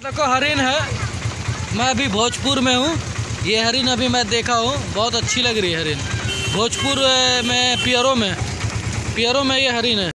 देखो हरिन है, मैं अभी भोजपुर में हूँ। ये हरिन अभी मैं देखा हूँ, बहुत अच्छी लग रही है हरिन। भोजपुर में पियरों में ये हरिन है।